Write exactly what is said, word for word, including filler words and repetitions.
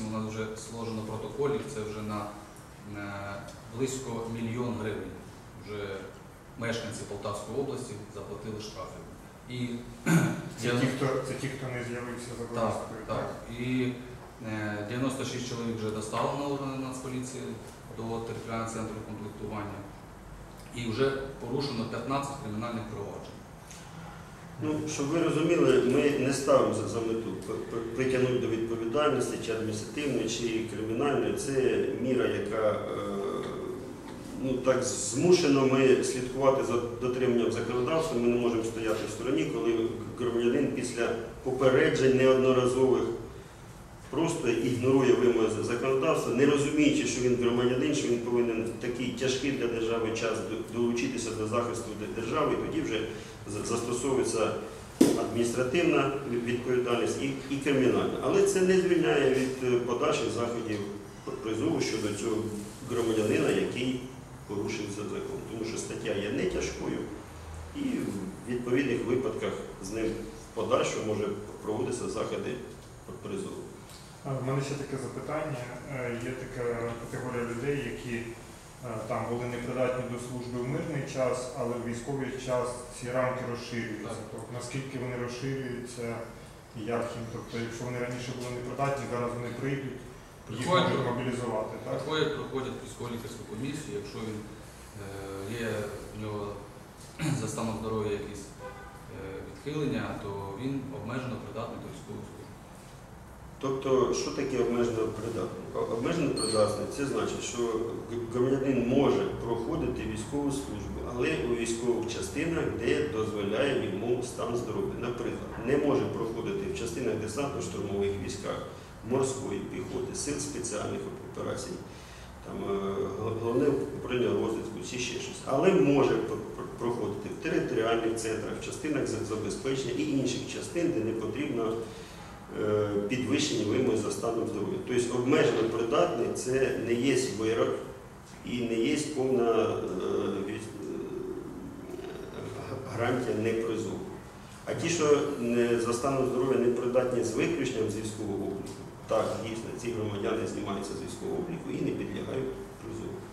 у нас вже сложено протоколів, це вже на близько мільйон гривень. Вже мешканці Полтавської області заплатили штрафи. І це, ті, хто, це ті, хто не з'явився за повісткою? Так, так. І дев'яносто шість чоловік вже доставлено на органи Нацполіції до територіального центру комплектування. І вже порушено п'ятнадцять кримінальних проваджень. Ну, щоб ви розуміли, ми не ставимо за мету притягнути до відповідальності, чи адміністративної, чи кримінальної. Це міра, яка, ну так, змушено ми слідкувати за дотриманням законодавства. Ми не можемо стояти в стороні, коли громадянин після попереджень неодноразових просто ігнорує вимоги законодавства, не розуміючи, що він громадянин, що він повинен в такий тяжкий для держави час долучитися до захисту держави, і тоді вже застосовується адміністративна відповідальність і, і кримінальна. Але це не звільняє від подальших заходів призову щодо цього громадянина, який порушив закон. Тому що стаття є не тяжкою і в відповідних випадках з ним в подальшому може проводитися заходи призову. У мене ще таке запитання. Є така категорія людей, які там були непридатні до служби в мирний час, але в військовий час ці рамки розширюються. Тобто, наскільки вони розширюються і як їм? Тобто, якщо вони раніше були непридатні, зараз вони прийдуть, їх можуть мобілізувати. Приходять, проходять військово-лікарську комісію, якщо він, е, є в нього за станом здоров'я якісь е, відхилення, то він обмежено придатний до військової служби. Тобто, що таке обмежено придатний? Обмежено придатний – це значить, що громадянин може проходити військову службу, але у військових частинах, де дозволяє йому стан здоров'я. Наприклад, не може проходити в частинах десантно-штурмових військах, морської піхоти, сил спеціальних операцій, там, головне управління розвідку чи ще щось. Але може проходити в територіальних центрах, в частинах забезпечення і інших частин, де не потрібно підвищені вимоги за станом здоров'я. Тобто обмежено придатний – це не є вирок і не є повна гарантія непризову. А ті, що за станом здоров'я не придатні з виключенням з військового обліку, так, дійсно, ці громадяни знімаються з військового обліку і не підлягають призову.